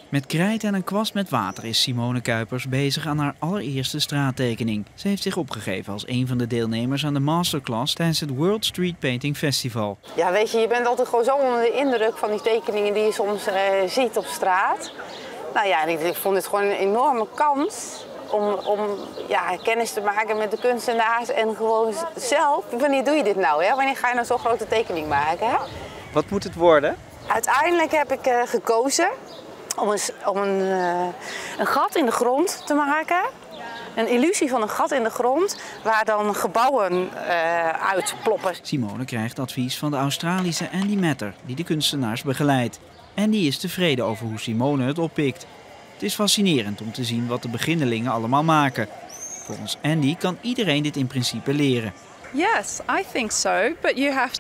Met krijt en een kwast met water is Simone Kuipers bezig aan haar allereerste straattekening. Ze heeft zich opgegeven als een van de deelnemers aan de masterclass tijdens het World Street Painting Festival. Ja, weet je bent altijd gewoon zo onder de indruk van die tekeningen die je soms ziet op straat. Nou ja, ik vond het gewoon een enorme kans om kennis te maken met de kunstenaars en gewoon zelf. Wanneer doe je dit nou? Hè? Wanneer ga je nou zo'n grote tekening maken? Hè? Wat moet het worden? Uiteindelijk heb ik gekozen om een gat in de grond te maken. Een illusie van een gat in de grond waar dan gebouwen uitploppen. Simone krijgt advies van de Australische Andy Matter, die de kunstenaars begeleidt. En die is tevreden over hoe Simone het oppikt. Het is fascinerend om te zien wat de beginnelingen allemaal maken. Volgens Andy kan iedereen dit in principe leren. Yes, I think so, but you have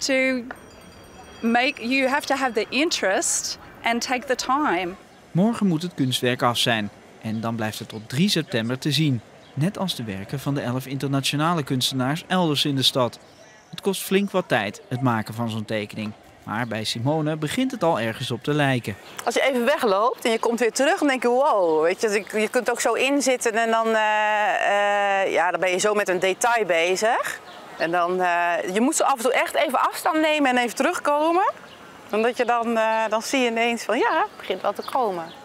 to have the interest and take the time. Morgen moet het kunstwerk af zijn en dan blijft het tot 3 september te zien. Net als de werken van de 11 internationale kunstenaars elders in de stad. Het kost flink wat tijd, het maken van zo'n tekening. Maar bij Simone begint het al ergens op te lijken. Als je even wegloopt en je komt weer terug, dan denk je wow. Weet je kunt ook zo inzitten en dan ben je zo met een detail bezig. En je moet zo af en toe echt even afstand nemen en even terugkomen. Omdat je dan zie je ineens van ja, het begint wel te komen.